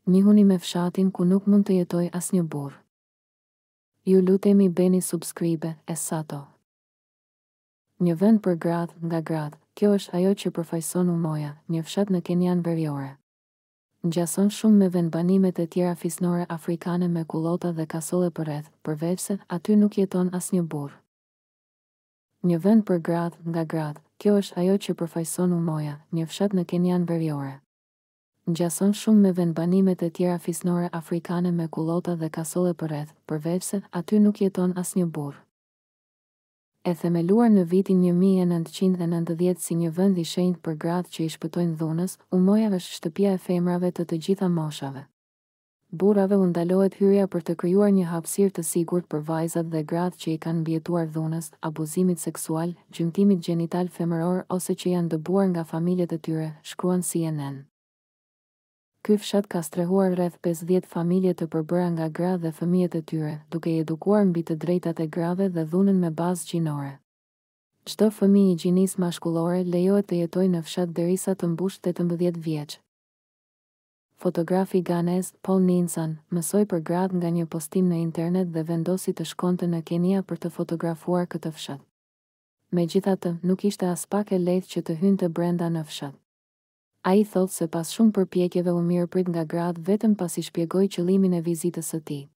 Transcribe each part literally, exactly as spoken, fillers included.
Njihuni me fshatin ku nuk mund të jetojë asnjë burrë. Ju lutemi bëni subscribe, Essato. Një vend për gratë nga gratë, kjo është ajo që përfaqëson Umoja, një fshat në Kenyan Veriore. Ngjason shumë me vendbanimet e tjera fisnore afrikane me kullota dhe kasolle përreth, përveç se aty nuk jeton asnjë burrë. Një vend për gratë nga gratë, kjo është ajo që përfaqëson Umoja, një fshat në Kenyan Veriore. Ngjason shumë me vendbanimet e tjera fisnore afrikane me kullota dhe kasolle përreth, përveç se aty nuk jeton asnjë burrë. E themeluar në vitin një mijë e nëntëqind e nëntëdhjetë si një vend i shenjtë për gratë që i shpëtojnë dhunës, Umoja është shtëpia e femrave të të gjitha moshave. Burrave u ndalohet hyrja për të krijuar një hapësirë të sigurt për vajzat dhe gratë që i kanë mbijetuar dhunës, abuzimit seksual, gjymtimit gjenital femëror ose që janë dëbuar nga familjet e tyre, shkruan C N N. Ky fshat ka strehuar rreth pesëdhjetë familje të përbëra nga gra dhe fëmijët e tyre, duke i edukuar mbi të drejtat e grave dhe dhunën me bazë gjinore. Çdo fëmijë i gjinisë mashkullore lejohet të jetojë në fshat derisa të mbush tetëmbëdhjetë vjeç. Fotografi ganez Paul Ninsan mësoi për gratë nga një postim në internet dhe vendosi të shkonte në Kenia për të fotografuar këtë fshat. Megjithatë, nuk ishte as pak e lehtë që të hynte brenda në fshat. Ai thotë se pas shumë përpjekjeve u mirëprit nga gratë vetëm pasi shpjegoi qëllimin e vizitës së tij.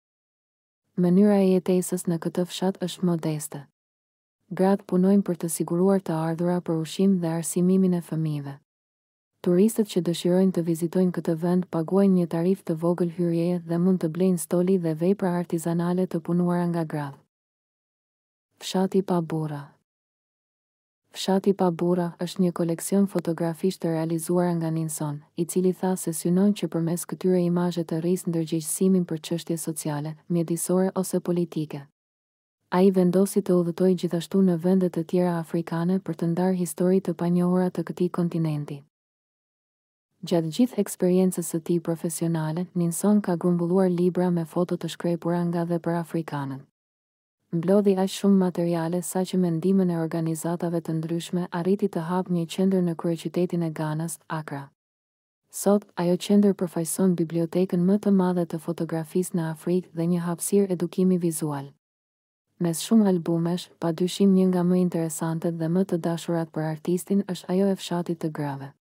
Mënyra e jetesës në këtë fshat është modeste. Gratë punojnë për të siguruar të ardhura për ushqim dhe arsimimin e fëmijëve. Turistët që dëshirojnë të vizitojnë këtë vend paguajnë një tarifë të vogël hyrjeje dhe mund të blejnë stoli dhe vepra artizanale të punuara nga gratë. Fshati pa burra. Fshati pa burra është një koleksion fotografish të realizuar nga Ninson, i cili tha se synon që përmes këtyre imazhe të rrisë ndërgjegjësimin për çështje sociale, mjedisore ose politike. Ai vendosi të udhëtojë gjithashtu në vende të tjera afrikane për të ndarë histori të panjohura të këtij kontinenti. Gjatë gjithë eksperiencës së tij profesionale, Ninson ka grumbulluar libra me foto të shkrepura nga dhe për afrikanën. Mblodhi aq shumë materiale sa që me ndihmën e organizatave të ndryshme arriti të hapë një qendër në kryeqytetin e Ganës, Accra. Sot, ajo qendër përfaqëson bibliotekën më të madhe të fotografisë në Afrikë dhe një hapësirë edukimi vizual. Mes shumë albumesh, padyshim një nga më interesantet dhe më të dashurat për artistin është ajo e fshatit të grave.